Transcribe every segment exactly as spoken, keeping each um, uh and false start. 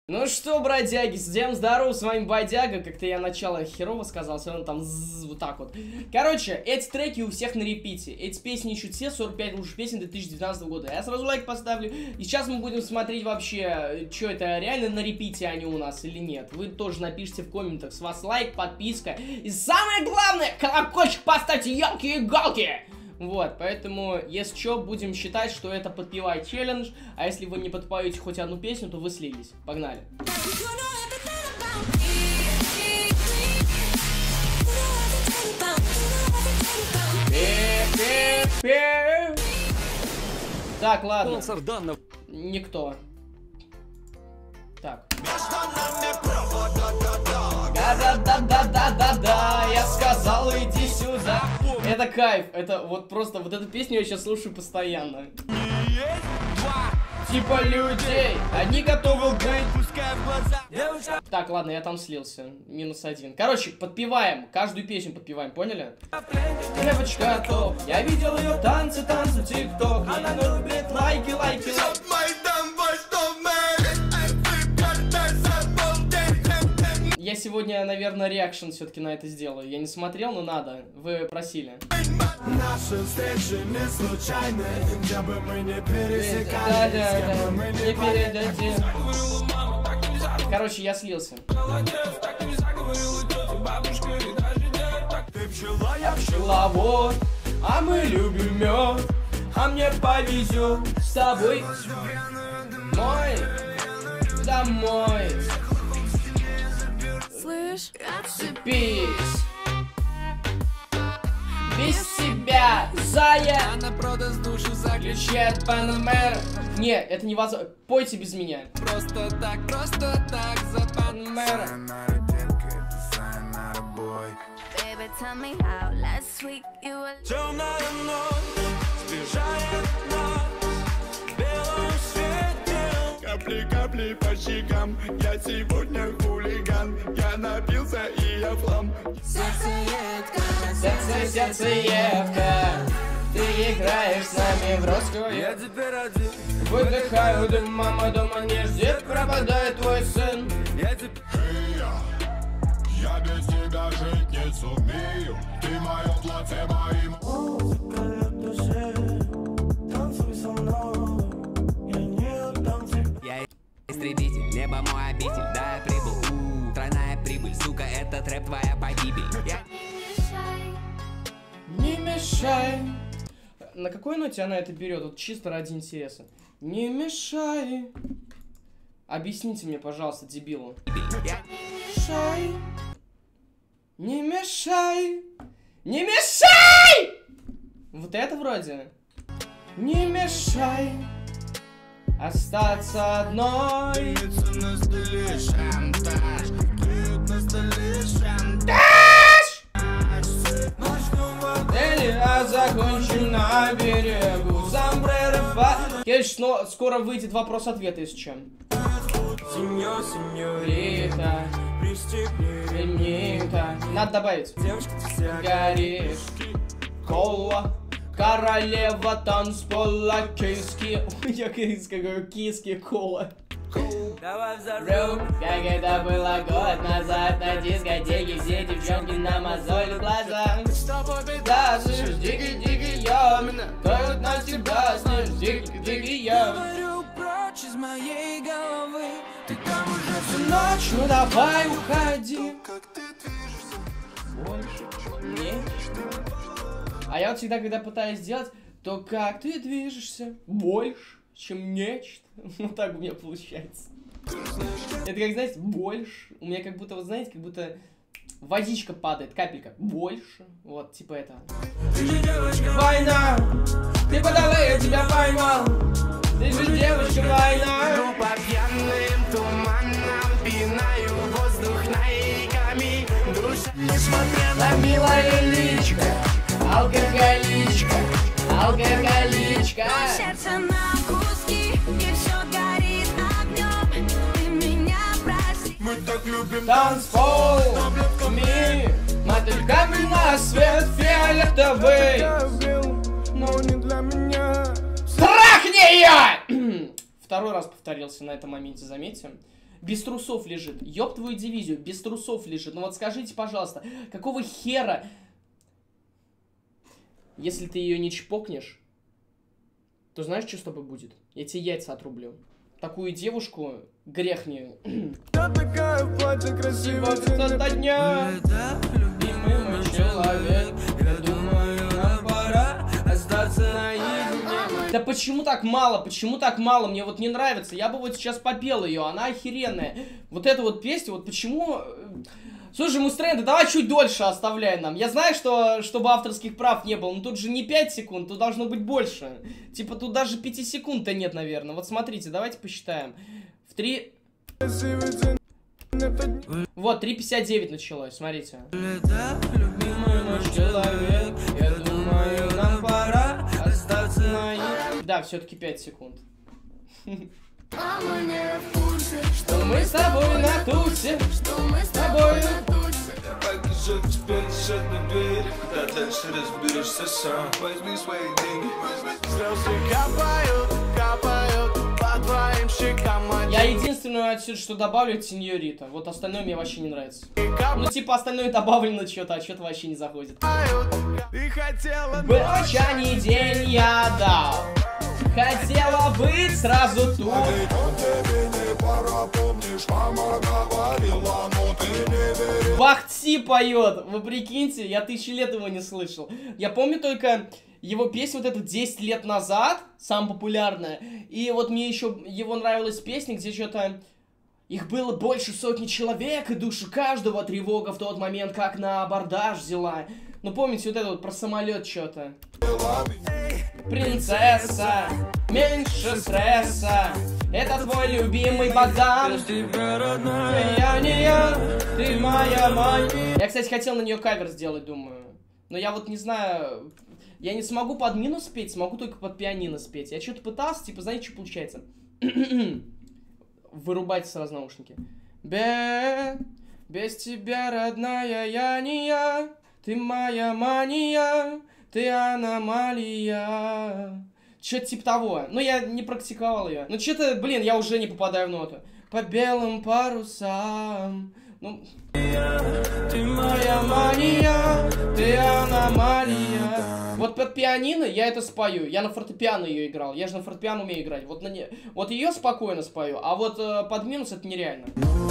Ну что, бродяги, всем здоров, с вами Бодяга. Как-то я начало херово сказал, все равно там ззз, вот так вот. Короче, эти треки у всех на репите. Эти песни ищут все, сорок пять лучших песен две тысячи девятнадцатого года. Я сразу лайк поставлю. И сейчас мы будем смотреть вообще, что это, реально на репите они у нас или нет. Вы тоже напишите в комментах. С вас лайк, подписка. И самое главное, колокольчик поставьте, елки-иголки. Вот, поэтому, если что, будем считать, что это подпевай челлендж. А если вы не подпоете хоть одну песню, то вы слились. Погнали. Так, ладно. Никто. Так. Да-да-да-да-да-да-да, я сказал, иди сюда. Это кайф, это вот просто, вот эту песню я сейчас слушаю постоянно. Типа людей, они готовы быть. Так, ладно, я там слился. Минус один. Короче, подпеваем, каждую песню подпеваем, поняли? Девочка топ, я видел ее танцы, танцы, тик-ток. Она любит лайки, лайки, лайки. Я сегодня, наверное, реакшн все-таки на это сделаю. Я не смотрел, но надо. Вы просили. Наши встречи не случайны, где бы мы не пересекались, да, да, да. Мы не передадим. Короче, я слился. Ты пчела, я пчеловод, а мы любим мед, а мне повезет с тобой мой домой. Слышь, отцепись. Без себя, зая. Она продаст душу за ключи от Панамера. Не, это не возможно. Пойте без меня. Просто так, просто так за Панамера. Темная ночь сближает нас в белом свете. Капли, капли по щекам. Я сегодня хулиган. Я напился и я флам. Сердцеедка, сердце, сердцеедка. Ты играешь с нами в русскую. Я теперь один. Выдыхаю дым, мама дома не ждет. Пропадает твой сын. Я теперь... Я без тебя жить не сумею. Ты мое платье моим. Музыка лет душе. Танцуй со мной. Я не отдам тебя. Я истребитель, небо мой обитель. Да, я прибыл. Тройная прибыль, сука, это трэп твоя погибель. Я... Не мешай. На какой ноте она это берет? Вот чисто ради интереса. Не мешай. Объясните мне, пожалуйста, дебилу. Мешай. Не мешай. Не мешай! Вот это вроде. Не мешай остаться одной. А закончим на берегу. Конечно, скоро выйдет вопрос-ответ, если чем. Сеньор, сеньорита, пристегни. Надо добавить. Горишь. Кола. Королева танцпола. Киски. Я какой киски кола. Давай взорвем. Как это было год назад на дискотеке. Все девчонки на мозоль глаза. С тобой беда, слышишь, дикий-дикий я. Как на тебя, слышишь, дикий-дикий я. Говорю прочь из моей головы. Ты там уже всю ночь, ну давай уходи. Как ты движешься больше нечто. А я вот всегда, когда пытаюсь сделать, то как ты движешься больше, чем нечто. Вот так у меня получается. Это как, знаете, больше. У меня как будто, вот знаете, как будто водичка падает, капелька. Больше. Вот, типа это. Ты же девочка, война. Ты подала, я тебя поймал. Ты же девочка, война. Ну, по пьяным туманам пинаю воздух наиками. Душа, несмотря на милая личка. Алкоголичка, алкоголичка. Сердце на куски, и все горит огнем. Ты меня прости. Мы так любим танцпол, таблетками, мотыльками на свет фиолетовый. Но не для меня. Трахни ее! Второй раз повторился на этом моменте, заметьте. без трусов лежит. Ёб твою дивизию, без трусов лежит. Ну вот скажите, пожалуйста, какого хера... Если ты ее не чпокнешь, то знаешь, что с тобой будет? Я тебе яйца отрублю. Такую девушку грех не... Красиво до дня, любимый мой человек. Я думаю, нам пора остаться наедине. Да почему так мало? Почему так мало? Мне вот не нравится. Я бы вот сейчас попел ее, она охеренная. Вот эта вот песня, вот почему... Слушай, Мустренда, давай чуть дольше оставляй нам. Я знаю, что чтобы авторских прав не было, но тут же не пять секунд, тут должно быть больше. Типа тут даже пяти секунд-то нет, наверное. Вот смотрите, давайте посчитаем. В три... Вот, три пятьдесят девять началось, смотрите. Любимый мой человек, я думаю, нам пора остаться на... Да, все-таки пять секунд. Мама не в курсе, что мы с тобой на тусе, что мы с тобой на тусе. Я покажу тебе решетную дверь, куда дальше разберешься сам. Возьми свои деньги. Слезы капают, капают по твоим щекам. Я единственное отсюда, что добавлю, это сеньорита. Вот остальное мне вообще не нравится. Ну типа остальное добавлено что-то, а что-то вообще не заходит. Был вчерашний день, я дал. Хотела быть сразу тут. Бахти поет. Вы прикиньте, я тысячи лет его не слышал. Я помню только его песню вот эту десять лет назад, самая популярная. И вот мне еще его нравилась песня, где что-то... Их было больше сотни человек, и душу каждого тревога в тот момент, как на абордаж взяла. Ну помните вот это вот про самолет что-то. Принцесса, меньше стресса. Это твой любимый Богдан. Я не я, ты моя мать. Я, кстати, хотел на нее кавер сделать, думаю. Но я вот не знаю. Я не смогу под минус спеть, смогу только под пианино спеть. Я что-то пытался, типа, знаете, что получается? Вырубайте сразу наушники. Бе, без тебя, родная, я не я. Ты моя мания, ты аномалия. Что-то типа того. Но я не практиковал ее. Ну что-то, блин, я уже не попадаю в ноту. По белым парусам. Ну... Ты моя мания, ты аномалия. Вот под пианино я это спою. Я на фортепиано ее играл. Я же на фортепиано умею играть. Вот, на не... вот ее спокойно спою. А вот э, под минус это нереально.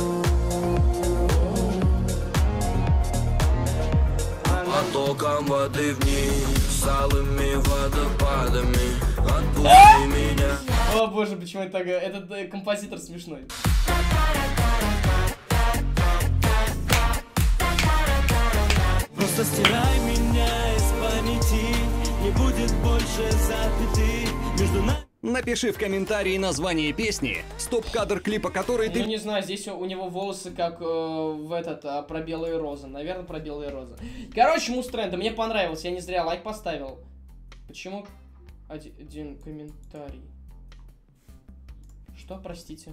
Потоком воды вниз, с алыми водопадами. Отпусти меня. О боже, почему это так? Этот э, композитор смешной. Просто стирай меня из памяти, не будет больше запятых между нами. Напиши в комментарии название песни, стоп-кадр клипа которой ты... Ну не знаю, здесь у, у него волосы как э, в этот, а, про белые розы. Наверное, про белые розы. Короче, Мустренда, мне понравилось, я не зря лайк поставил. Почему один, один комментарий? Что, простите?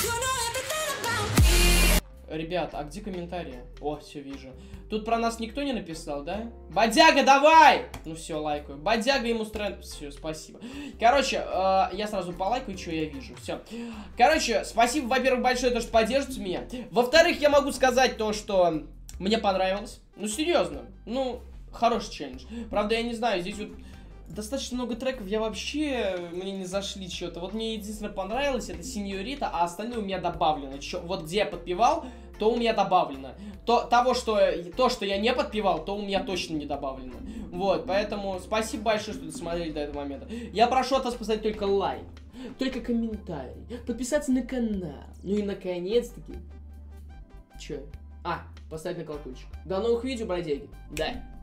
Ребят, а где комментарии? О, все вижу. Тут про нас никто не написал, да? Бодяга, давай! Ну все, лайкаю. Бодяга ему стренд. Все, спасибо. Короче, э, я сразу полайкаю, что я вижу. Все. Короче, спасибо, во-первых, большое, то, что поддерживаете меня. Во-вторых, я могу сказать то, что мне понравилось. Ну, серьезно. Ну, хороший челлендж. Правда, я не знаю, здесь вот достаточно много треков, я вообще, мне не зашли что-то. Вот мне единственное понравилось, это Сеньорита, а остальное у меня добавлено. Чё, вот где я подпевал, то у меня добавлено. То, того, что, то, что я не подпевал, то у меня точно не добавлено. Вот, поэтому спасибо большое, что досмотрели до этого момента. Я прошу от вас поставить только лайк, только комментарий, подписаться на канал. Ну и наконец-таки... Чё? А, поставить на колокольчик. До новых видео, бродяги. Да.